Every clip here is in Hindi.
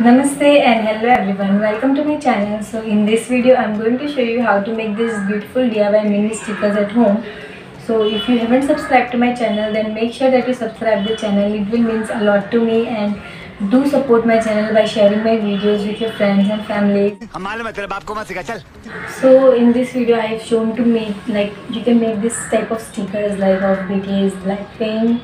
Namaste and hello everyone, welcome to my channel. So in this video I'm going to show you how to make this beautiful DIY mini stickers at home. So if you haven't subscribed to my channel, then make sure that you subscribe the channel. It will means a lot to me, and do support my channel by sharing my videos with your friends and family. So in this video I have shown to make, like, you can make this type of stickers like of BTS, Blackpink,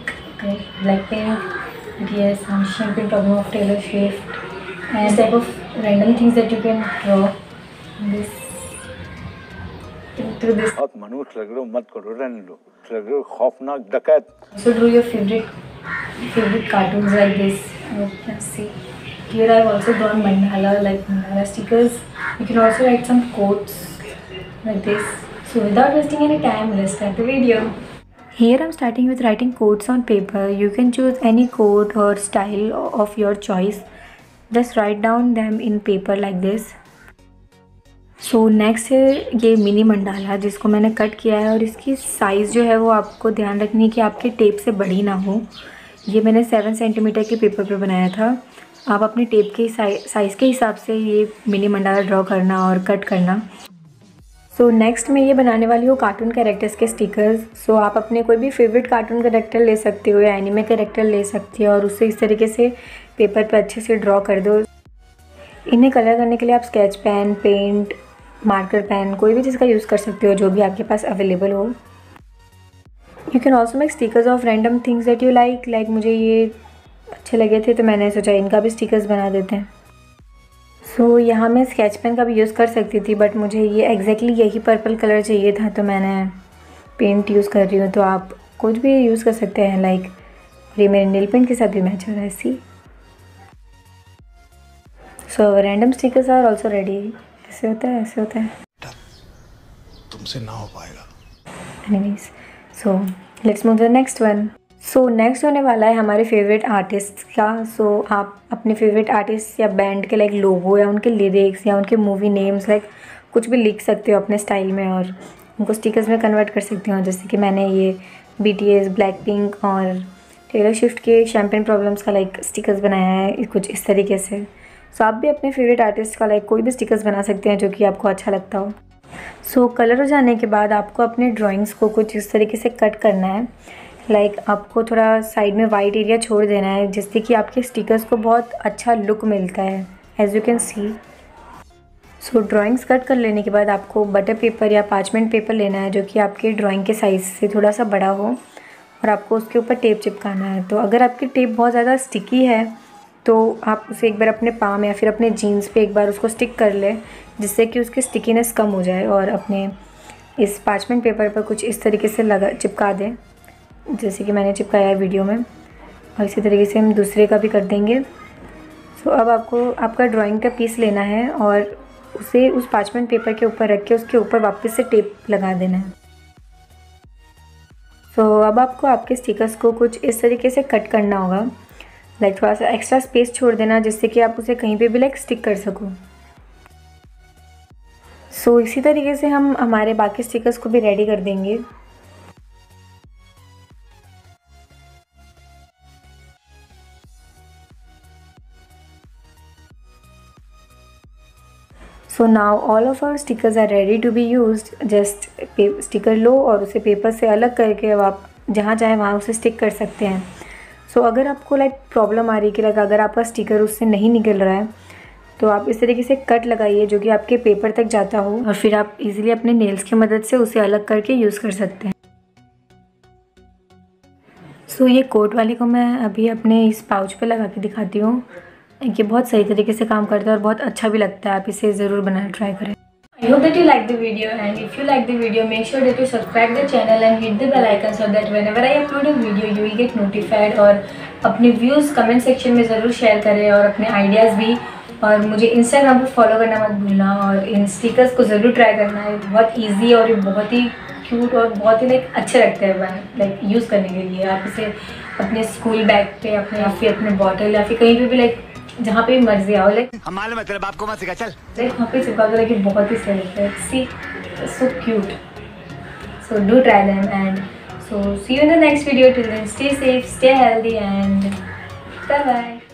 BTS, and Champagne Problem of Taylor Swift, and type of random things that you can draw this through this. बहुत मनुष्य लग रहे हो, मत करो, रहने लो, लग रहे हो खौफनाक डकैत. So draw your favorite cartoons like this. You can see here I've also drawn mandala stickers. You can also write some quotes like this. So without wasting any time, let's start the video. Here I'm starting with writing quotes on paper. You can choose any quote or style of your choice. Just write down them in paper like this. So next है ये मिनी मंडाला, जिसको मैंने कट किया है, और इसकी साइज़ जो है वो आपको ध्यान रखनी है कि आपके टेप से बड़ी ना हो. ये मैंने 7 सेंटीमीटर के पेपर पे बनाया था. आप अपने टेप के साइज़ के हिसाब से ये मिनी मंडाला ड्रॉ करना और कट करना. सो नेक्स्ट मैं ये बनाने वाली हूँ कार्टून कैरेक्टर्स के स्टिकर्स. सो आप अपने कोई भी फेवरेट कार्टून कैरेक्टर ले सकते हो या एनिमे कैरेक्टर ले सकते हो और उसे इस तरीके से पेपर पे अच्छे से ड्रॉ कर दो. इन्हें कलर करने के लिए आप sketch pen, paint, marker pen, कोई भी चीज़ का यूज़ कर सकते हो जो भी आपके पास अवेलेबल हो. You can also make stickers of random things that you like मुझे ये अच्छे लगे थे तो मैंने सोचा इनका भी स्टिकर्स बना देते हैं. सो यहाँ मैं स्केच पेन का भी यूज़ कर सकती थी, बट मुझे ये एग्जैक्टली यही पर्पल कलर चाहिए था तो मैंने पेंट यूज़ कर रही हूँ. तो आप कुछ भी यूज़ कर सकते हैं, लाइक ये मेरे नेल पेंट के साथ भी मैच हो रहा है. See so random stickers are also ready. ऐसे होता है, ऐसे होता है, तुमसे ना हो पाएगा. Anyways, so let's move the next one. So next होने वाला है हमारे फेवरेट आर्टिस्ट का. सो आप अपने फेवरेट आर्टिस्ट या बैंड के लाइक लोगो या उनके लिरिक्स या उनके मूवी नेम्स लाइक कुछ भी लिख सकते हो अपने स्टाइल में और उनको स्टिकर्स में कन्वर्ट कर सकते हो. जैसे कि मैंने ये BTS, ब्लैकपिंक और टेलर स्विफ्ट के शैम्पेन प्रॉब्लम्स का लाइक स्टिकर्स बनाया है कुछ इस तरीके से. सो आप भी अपने फेवरेट आर्टिस्ट का लाइक कोई भी स्टिकर्स बना सकते हैं जो कि आपको अच्छा लगता हो. सो कलर हो जाने के बाद आपको अपने ड्राइंग्स को कुछ इस तरीके से कट करना है. लाइक आपको थोड़ा साइड में वाइट एरिया छोड़ देना है जिससे कि आपके स्टिकर्स को बहुत अच्छा लुक मिलता है, as you can see. So drawings cut कर लेने के बाद आपको बटर पेपर या पार्चमेंट पेपर लेना है जो कि आपके ड्राइंग के साइज़ से थोड़ा सा बड़ा हो, और आपको उसके ऊपर टेप चिपकाना है. तो अगर आपकी टेप बहुत ज़्यादा स्टिकी है तो आप उसे एक बार अपने पाम या फिर अपने जीन्स पे एक बार उसको स्टिक कर ले, जिससे कि उसकी स्टिकीनेस कम हो जाए, और अपने इस पार्चमेंट पेपर पर कुछ इस तरीके से चिपका दें जैसे कि मैंने चिपकाया है वीडियो में. और इसी तरीके से हम दूसरे का भी कर देंगे. सो अब आपको आपका ड्राइंग का पीस लेना है और उसे उस पार्चमेंट पेपर के ऊपर रख के उसके ऊपर वापस से टेप लगा देना है. सो अब आपको आपके स्टिकर्स को कुछ इस तरीके से कट करना होगा, लाइक थोड़ा सा एक्स्ट्रा स्पेस छोड़ देना जिससे कि आप उसे कहीं पे भी लाइक स्टिक कर सको. सो इसी तरीके से हम हमारे बाकी स्टिकर्स को भी रेडी कर देंगे. So now all of our stickers are ready to be used. Just sticker लो और उसे पेपर से अलग करके अब आप जहाँ चाहें वहाँ उसे स्टिक कर सकते हैं. सो अगर आपको लाइक प्रॉब्लम आ रही है कि लाइक अगर आपका स्टिकर उससे नहीं निकल रहा है तो आप इस तरीके से कट लगाइए जो कि आपके पेपर तक जाता हो, और फिर आप इजीली अपने नेल्स की मदद से उसे अलग करके यूज़ कर सकते हैं. सो ये कोट वाले को मैं अभी अपने इस पाउच पे लगा के दिखाती हूँ. ये बहुत सही तरीके से काम करता है और बहुत अच्छा भी लगता है. आप इसे ज़रूर बनाना ट्राई करें. I hope that you like the video, and if you like the video, make sure that you subscribe the channel and hit the bell icon so that whenever I upload a video, you will get notified. और अपने views comment section में ज़रूर शेयर करें और अपने आइडियाज़ भी. और मुझे Instagram पर फॉलो करना मत भूलना, और इन स्टिकर्स को ज़रूर ट्राई करना है. बहुत ईजी और ये बहुत ही क्यूट और बहुत ही लाइक अच्छे लगते हैं लाइक यूज़ करने के लिए. आप इसे अपने स्कूल बैग पे अपने या फिर अपने बॉटल या फिर कहीं पे भी लाइक जहाँ पे भी मर्जी आओ लाइक हमारे मतलब आपको मत सिखा चल लाइक वहाँ पे चिपका दो. लाइक बहुत ही सही लगता है. See so cute. So do try them, and so see you in the next video. Till then stay safe, stay healthy, and bye bye.